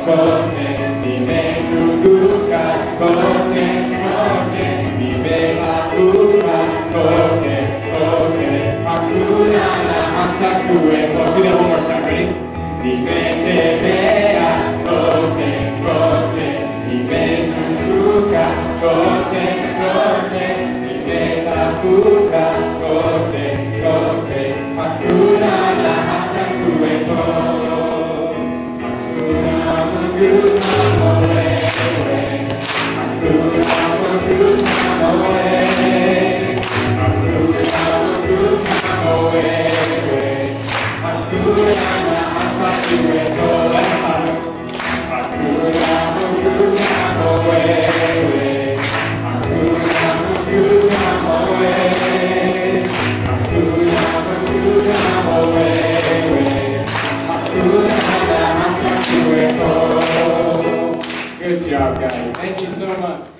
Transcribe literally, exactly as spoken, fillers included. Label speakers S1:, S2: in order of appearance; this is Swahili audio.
S1: kote, nimezunguka kote, kote, nimetafuta kote, kote, hakuna na hata kuwepo. Do that one more time, ready? Nimetembea kote, kote, nimezunguka kote, kote, nimetafuta kote, kote, hakuna na hata kuwepo. Hakuna Mungu kama wewe, hakuna Mungu kama wewe, hakuna Mungu kama wewe, hakuna na hata kuwepo. Hakuna Mungu kama wewe, hakuna Mungu kama wewe, hakuna Mungu kama wewe, hakuna na hata kuwepo. Good job, guys. Thank you so much.